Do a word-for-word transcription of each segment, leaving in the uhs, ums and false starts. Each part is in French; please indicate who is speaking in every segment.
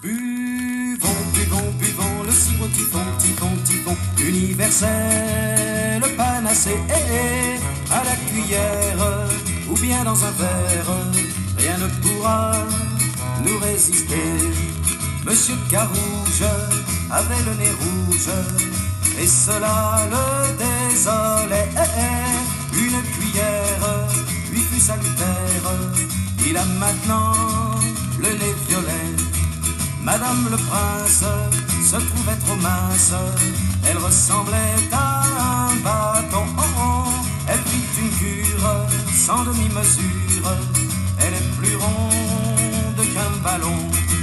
Speaker 1: Buvons, buvons, buvons le sirop typhon, typhon, typhon, universel, panacée, eh, eh, à la cuillère ou bien dans un verre, rien ne pourra nous résister. Monsieur Carouge avait le nez rouge et cela le désolait. Eh, eh, une cuillère lui fut salutaire, il a maintenant le nez violet. Madame le prince se trouvait trop mince, elle ressemblait à un bâton. Oh, oh, elle fit une cure sans demi-mesure, elle est plus ronde qu'un ballon.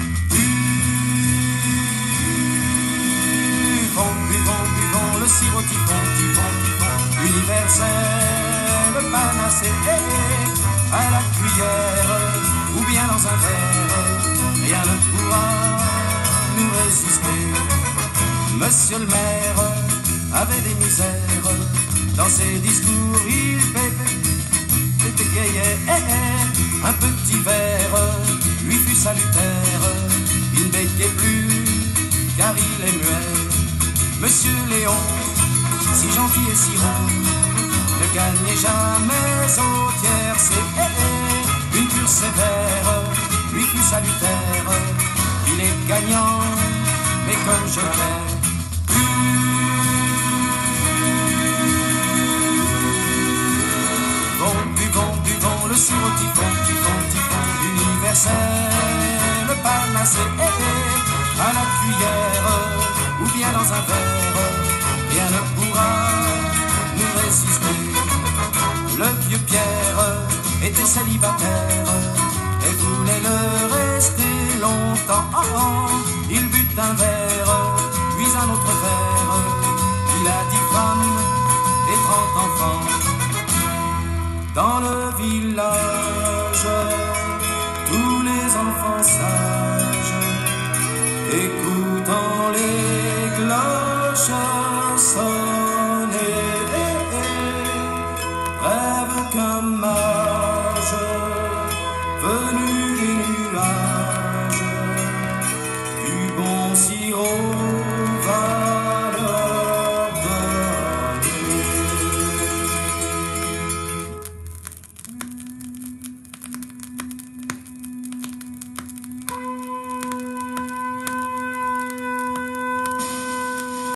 Speaker 1: Buvons, buvons, buvons le sirop typhon, typhon, typhon, universel, panacée, eh, eh, à la cuillère ou bien dans un verre, rien ne pourra nous résister. Monsieur le maire avait des misères, dans ses discours il bégayait, eh, eh, un petit verre lui fut salutaire, il ne bégayait plus car il est muet. Monsieur Léon, si gentil et si rond, ne gagnez jamais au tiercé, eh, eh, une cure sévère lui fut salutaire, il est gagnant, mais comme je l'ai. Buvons, buvons, buvons le sirop typhon, typhon, typhon, universel, le panacée, eh, eh, à la cuillère ou bien dans un verre, rien ne pourra nous résister. Le vieux Pierre était célibataire et voulait le rester longtemps. Oh, oh, il but un verre, puis un autre verre, il a dix femmes et trente enfants. Dans le village, tous les enfants sages, écoutant les cloches sonner, rêvent qu'un mage venu des nuages